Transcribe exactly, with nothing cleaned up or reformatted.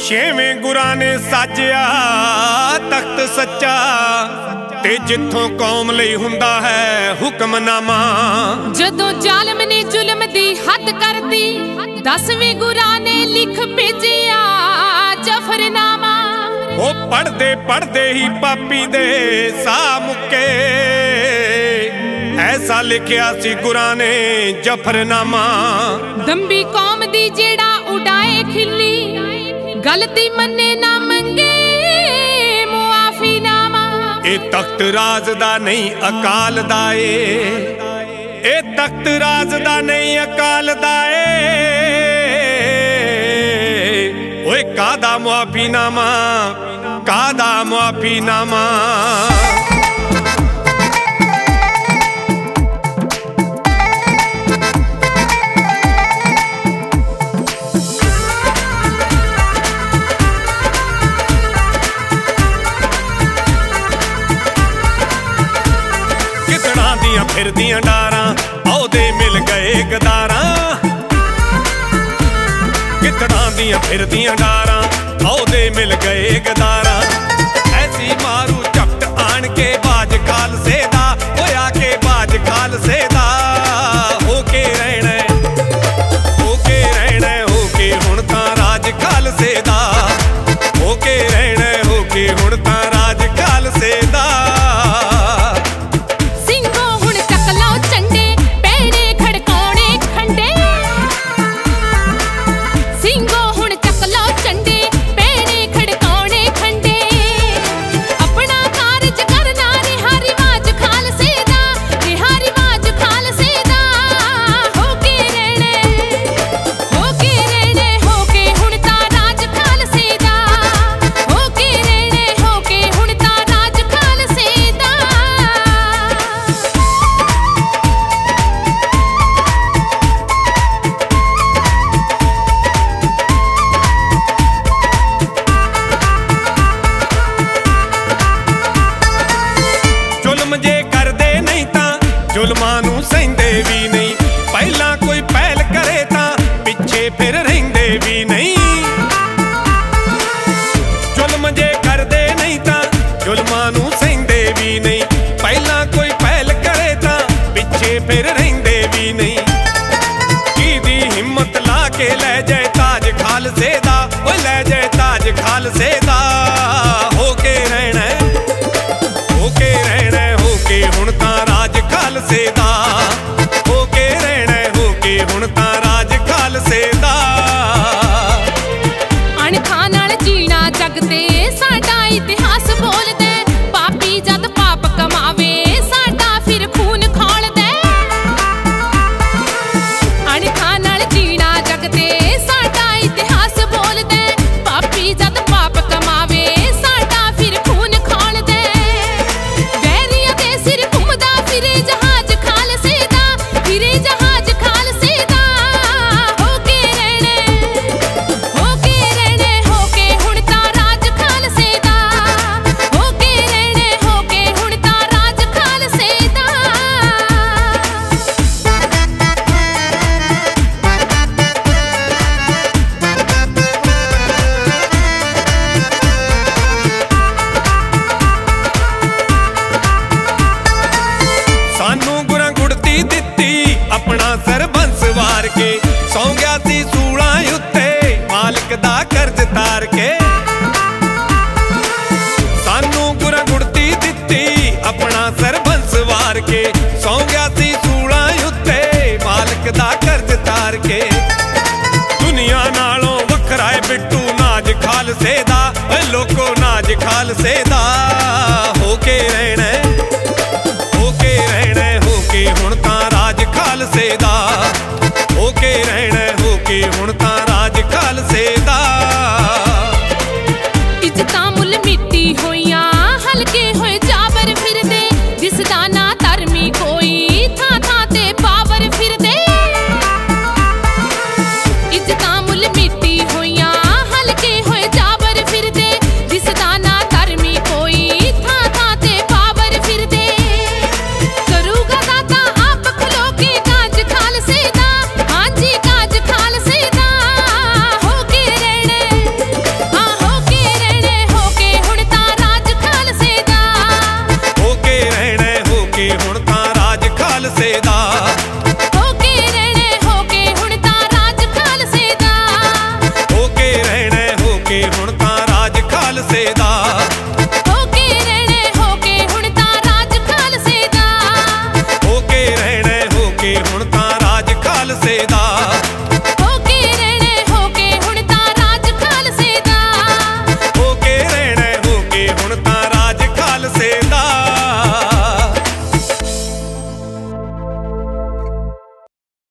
छेवें गुरां ने साजिया तख्त सच्चा ते जिथों कौम लई हुंदा है हुक्मनामा। जदों जालिम ने जुल्म दी हद कर दी दसवें गुरां ने लिख भेजिया जफरनामा। ओ पढ़दे पढ़दे ही पापी दे सा मुक्के ऐसा लिखिया सी गुरां ने जफरनामा। दंबी कौम दी जेड़ा उड़ाए खिल्ली गलती मन्ने ना मंगे मुआफी नामा। ए तख्त राज दा नहीं अकाल दा ए, ए तख्त राज दा नहीं अकाल दा ए। ओए कादा मुआफी नामा, कादा मुआफी नामा। फिरदियां डारां औदे मिल गए गदारां। कितना दियां फिरदियां डारां औदे मिल गए गदारां। ऐसी मारू झपट आन के बाज खालसे दा होया के बाज खालसे दा। होके रहना होके रहना होके हुण तां राज खालसे दा। होके रहना होके हुण तां राज खालसे दा। जुल्मां नूं सहिंदे भी नहीं पहला कोई पहल करे तां पिछे फिर रहिंदे भी नहीं। जुल्म जे करदे नहीं तां जुल्मां नूं सहिंदे भी नहीं पहला कोई पहल करे तां पिछे फिर रहिंदे भी नहीं। कीदी हिम्मत ला के लै जाए ताज खालसे दा, ओ लै जाए ताज खालसे दा। होके रहना होके रहना होके हुण तां राज खालसे दा। होके रहना होके हुण तां राज खालसे दा। अणखां नाल जीना जग ते साडा इतिहास बोलदे। पापी जद पाप कमावे साडा फिर खून खौलदे। अणखां नाल जीना जग ते साडा इतिहास बोलदे। पापी जद पाप कमावे साडा फिर खून खौलदे। वैरिया दे सिर घुमदा फिरे जहाज खालसे दा, फिरे जहाज खालसे दा। होके रहने होके रहने होके हुण तां राज खालसे दा। होके रहने होके हुण तां राज खालसे दा। सानू गुरां गुड़ती दित्ती अपना सरबंस वार के। सौ गया सी सूलां उत्ते मालिक दा कर्ज तार के। सानू गुरां गुड़ती दित्ती अपना सरबंस वार के। सौ गया सी सूलां उत्ते मालिक दा कर्ज तार के। दुनिया नालों वखरा है बिट्टू नाज खालसे दा। ओए लोको नाज खालसे दा।